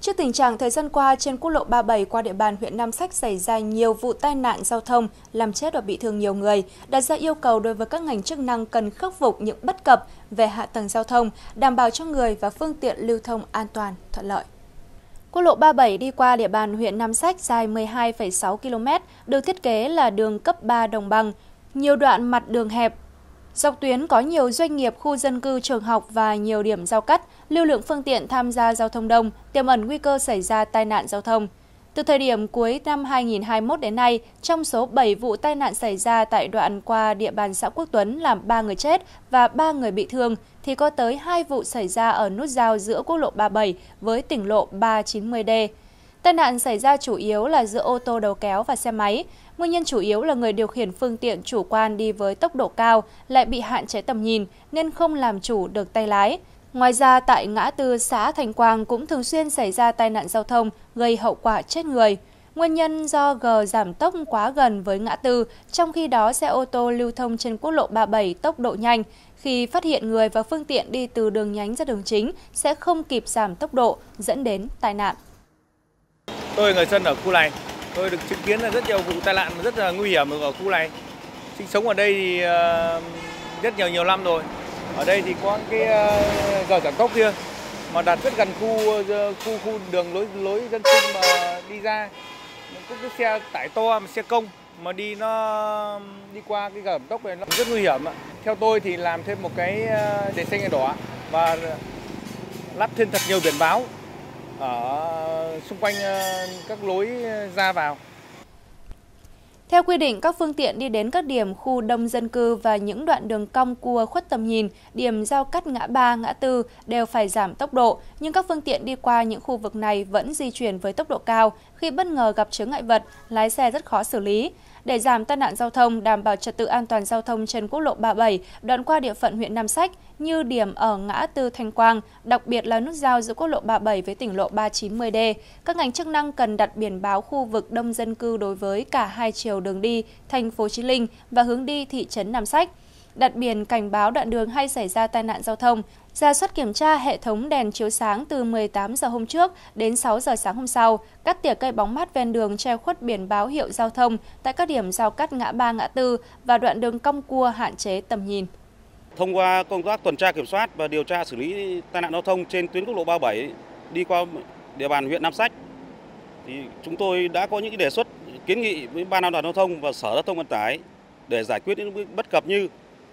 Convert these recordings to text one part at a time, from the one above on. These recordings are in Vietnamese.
Trước tình trạng thời gian qua trên quốc lộ 37 qua địa bàn huyện Nam Sách xảy ra nhiều vụ tai nạn giao thông, làm chết và bị thương nhiều người, đặt ra yêu cầu đối với các ngành chức năng cần khắc phục những bất cập về hạ tầng giao thông, đảm bảo cho người và phương tiện lưu thông an toàn, thuận lợi. Quốc lộ 37 đi qua địa bàn huyện Nam Sách dài 12,6 km, được thiết kế là đường cấp 3 đồng bằng, nhiều đoạn mặt đường hẹp. Dọc tuyến có nhiều doanh nghiệp, khu dân cư, trường học và nhiều điểm giao cắt, lưu lượng phương tiện tham gia giao thông đông, tiềm ẩn nguy cơ xảy ra tai nạn giao thông. Từ thời điểm cuối năm 2021 đến nay, trong số 7 vụ tai nạn xảy ra tại đoạn qua địa bàn xã Quốc Tuấn làm 3 người chết và 3 người bị thương, thì có tới 2 vụ xảy ra ở nút giao giữa quốc lộ 37 với tỉnh lộ 390D. Tai nạn xảy ra chủ yếu là giữa ô tô đầu kéo và xe máy. Nguyên nhân chủ yếu là người điều khiển phương tiện chủ quan đi với tốc độ cao, lại bị hạn chế tầm nhìn nên không làm chủ được tay lái. Ngoài ra, tại ngã tư xã Thành Quang cũng thường xuyên xảy ra tai nạn giao thông gây hậu quả chết người. Nguyên nhân do G giảm tốc quá gần với ngã tư, trong khi đó xe ô tô lưu thông trên quốc lộ 37 tốc độ nhanh. Khi phát hiện người và phương tiện đi từ đường nhánh ra đường chính sẽ không kịp giảm tốc độ, dẫn đến tai nạn. Tôi là người dân ở khu này, tôi được chứng kiến là rất nhiều vụ tai nạn rất là nguy hiểm ở khu này. Sinh sống ở đây thì rất nhiều năm rồi. Ở đây thì có cái gờ giảm tốc kia mà đặt rất gần khu đường lối dân sinh mà đi ra. Có cái xe tải to, xe công mà nó đi qua cái gờ giảm tốc này nó rất nguy hiểm. Theo tôi thì làm thêm một cái đèn xanh đèn đỏ và lắp thêm thật nhiều biển báo ở xung quanh các lối ra vào. Theo quy định, các phương tiện đi đến các điểm khu đông dân cư và những đoạn đường cong cua khuất tầm nhìn, điểm giao cắt ngã ba, ngã tư đều phải giảm tốc độ, nhưng các phương tiện đi qua những khu vực này vẫn di chuyển với tốc độ cao. Khi bất ngờ gặp chướng ngại vật, lái xe rất khó xử lý. Để giảm tai nạn giao thông, đảm bảo trật tự an toàn giao thông trên quốc lộ 37, đoạn qua địa phận huyện Nam Sách, như điểm ở ngã tư Thanh Quang, đặc biệt là nút giao giữa quốc lộ 37 với tỉnh lộ 390D, các ngành chức năng cần đặt biển báo khu vực đông dân cư đối với cả hai chiều đường đi thành phố Chí Linh và hướng đi thị trấn Nam Sách. Đặt biển cảnh báo đoạn đường hay xảy ra tai nạn giao thông, rà soát kiểm tra hệ thống đèn chiếu sáng từ 18 giờ hôm trước đến 6 giờ sáng hôm sau, cắt tỉa cây bóng mát ven đường che khuất biển báo hiệu giao thông tại các điểm giao cắt ngã ba, ngã tư và đoạn đường cong cua hạn chế tầm nhìn. Thông qua công tác tuần tra kiểm soát và điều tra xử lý tai nạn giao thông trên tuyến quốc lộ 37 đi qua địa bàn huyện Nam Sách, thì chúng tôi đã có những đề xuất kiến nghị với Ban An toàn giao thông và Sở Giao thông Vận tải để giải quyết những bất cập như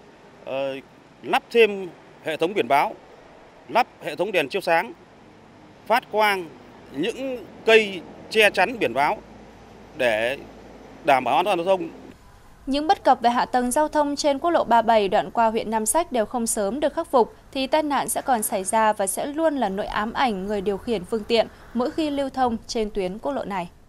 lắp thêm hệ thống biển báo, lắp hệ thống đèn chiếu sáng, phát quang những cây che chắn biển báo để đảm bảo an toàn giao thông. Những bất cập về hạ tầng giao thông trên quốc lộ 37 đoạn qua huyện Nam Sách đều không sớm được khắc phục thì tai nạn sẽ còn xảy ra và sẽ luôn là nỗi ám ảnh người điều khiển phương tiện mỗi khi lưu thông trên tuyến quốc lộ này.